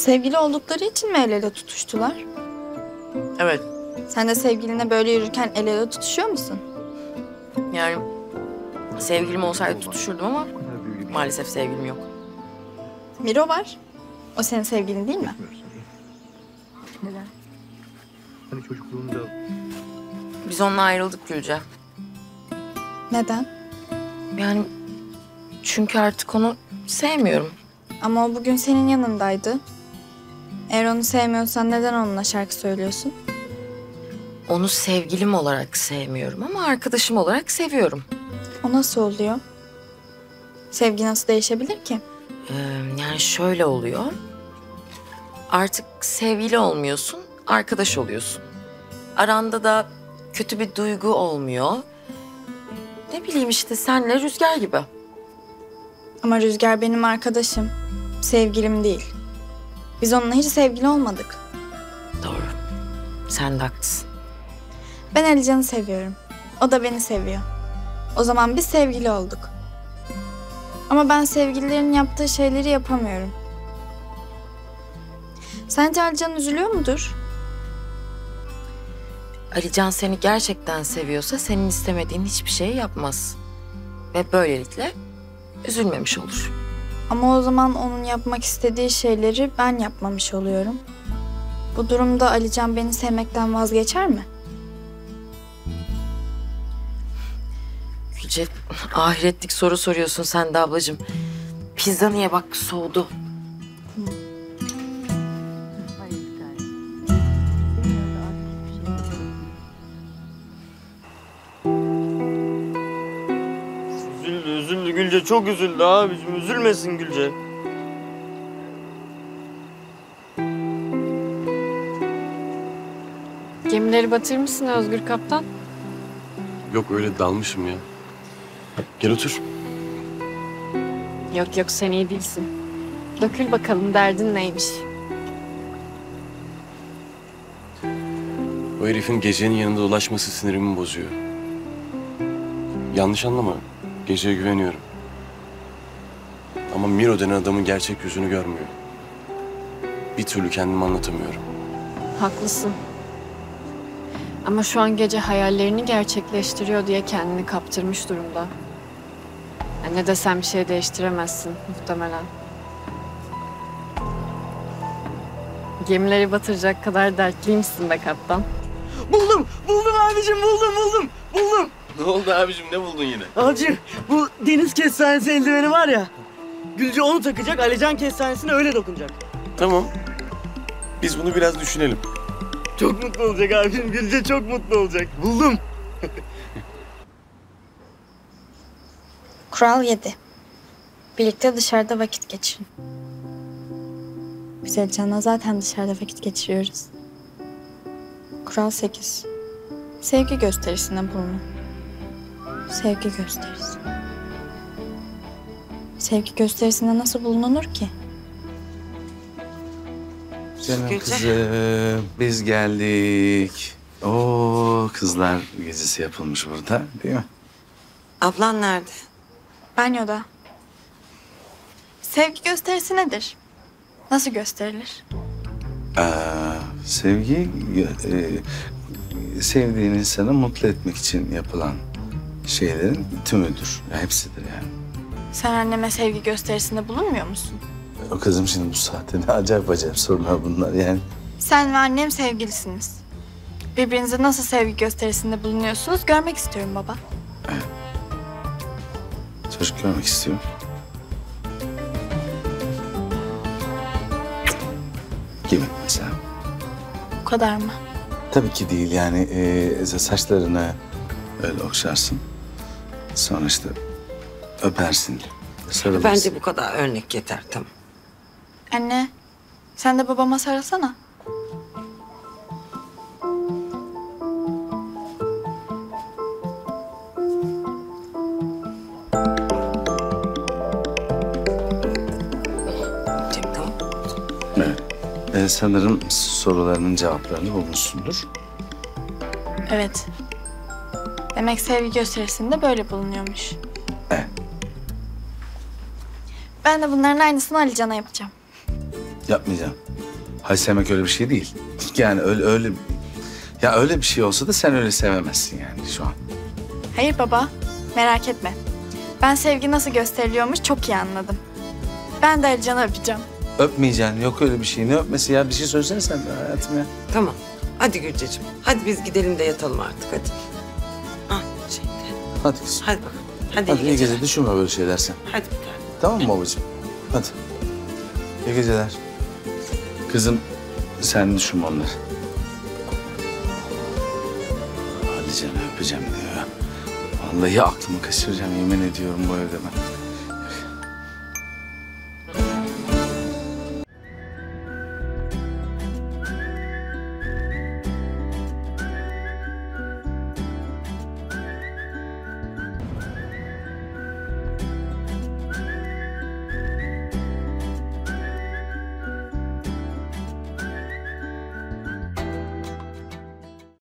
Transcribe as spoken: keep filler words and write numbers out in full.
Sevgili oldukları için mi el ele tutuştular? Evet. Sen de sevgiline böyle yürürken el ele tutuşuyor musun? Yani sevgilim olsaydı tutuşurdum ama maalesef sevgilim yok. Miro var. O senin sevgilin değil mi? Neden? Hani çocukluğunda... Biz onunla ayrıldık Gülce. Neden? Yani çünkü artık onu sevmiyorum. Ama o bugün senin yanındaydı. Eğer onu sevmiyorsan neden onunla şarkı söylüyorsun? Onu sevgilim olarak sevmiyorum ama arkadaşım olarak seviyorum. O nasıl oluyor? Sevgi nasıl değişebilir ki? Ee, yani şöyle oluyor. Artık sevgili olmuyorsun, arkadaş oluyorsun. Aranda da kötü bir duygu olmuyor. Ne bileyim işte senle Rüzgar gibi. Ama Rüzgar benim arkadaşım. Sevgilim değil. Biz onunla hiç sevgili olmadık. Doğru. Sen de haklısın. Ben Alican'ı seviyorum. O da beni seviyor. O zaman biz sevgili olduk. Ama ben sevgililerin yaptığı şeyleri yapamıyorum. Sence Alican üzülüyor mudur? Alican seni gerçekten seviyorsa senin istemediğin hiçbir şey yapmaz. Ve böylelikle üzülmemiş olur. Ama o zaman onun yapmak istediği şeyleri ben yapmamış oluyorum. Bu durumda Alican beni sevmekten vazgeçer mi? Gülce, ahiretlik soru soruyorsun sen de ablacığım. Pizza niye bak soğudu. Hayır bir tane. Senin yanında artık hiçbir şey yapamazsın. Üzüldü, üzüldü Gülce. Çok üzüldü abicim. Üzülmesin Gülce. Gemileri batırmışsın Özgür Kaptan. Yok öyle dalmışım ya. Gel otur. Yok yok sen iyi değilsin. Dökül bakalım derdin neymiş? O herifin gecenin yanında dolaşması sinirimi bozuyor. Yanlış anlama. Geceye güveniyorum. Ama Miro denen adamın gerçek yüzünü görmüyor. Bir türlü kendimi anlatamıyorum. Haklısın. Ama şu an gece hayallerini gerçekleştiriyor diye kendini kaptırmış durumda. Yani ne desem bir şey değiştiremezsin muhtemelen. Gemileri batıracak kadar dertliymişsin be kaptan. Buldum, buldum abicim, buldum, buldum, buldum. Ne oldu abicim? Ne buldun yine? Abicim, bu deniz kestanesi eldiveni var ya. Gülce onu takacak, Alican kestanesine öyle dokunacak. Tamam. Biz bunu biraz düşünelim. Çok mutlu olacak abicim, Gülce çok mutlu olacak. Buldum. Kural yedi. Birlikte dışarıda vakit geçirin. Biz Alican'la zaten dışarıda vakit geçiriyoruz. Kural sekiz. Sevgi gösterisinde bulunun. Sevgi gösterisi. Sevgi gösterisinde nasıl bulunur ki? Canım Gülce. kızım, biz geldik. Oo, kızlar gecesi yapılmış burada, değil mi? Ablan nerede? Banyoda. Sevgi gösterisi nedir? Nasıl gösterilir? Aa, sevgi, e, sevdiğin insanı mutlu etmek için yapılan şeylerin tümüdür. Ya, hepsidir yani. Sen anneme sevgi gösterisinde bulunmuyor musun? O kızım şimdi bu saatte ne acayip acayip sorular bunlar yani. Sen ve annem sevgilisiniz. Birbirinize nasıl sevgi gösterisinde bulunuyorsunuz görmek istiyorum baba. Çocuk görmek istiyorum. Gibi mesela. Bu kadar mı? Tabii ki değil yani e, saçlarını öyle okşarsın. Sonra işte öpersin, sarılırsın. Bence bu kadar örnek yeter tamam. Anne, sen de babama sarılsana. Tamam. Evet. E, sanırım sorularının cevaplarını bulmuşsundur. Evet. Demek sevgi gösterisinde böyle bulunuyormuş. Evet. Ben de bunların aynısını Alican'a yapacağım. Yapmayacağım. Hayır, sevmek öyle bir şey değil. Yani öyle öyle ya öyle bir şey olsa da sen öyle sevemezsin yani şu an. Hayır baba, merak etme. Ben sevgi nasıl gösteriliyormuş çok iyi anladım. Ben de Alican'ı öpeceğim. Öpmeyeceksin. Yok öyle bir şey. Ne öpmesi ya? Bir şey söylesene sen de hayatım ya. Tamam. Hadi Gülceciğim. Hadi biz gidelim de yatalım artık hadi. Ah şimdi. Hadi kızım. Hadi bakalım. Hadi, Hadi iyi iyi geceler. gece. Düşünme böyle şeyler sen. Hadi bir tane. Tamam mı babacığım? Hadi. İyi geceler. Kızım sen düşünme onları. Hadi canım öpeceğim diyor. Vallahi aklımı kaçıracağım yemin ediyorum bu evde ben.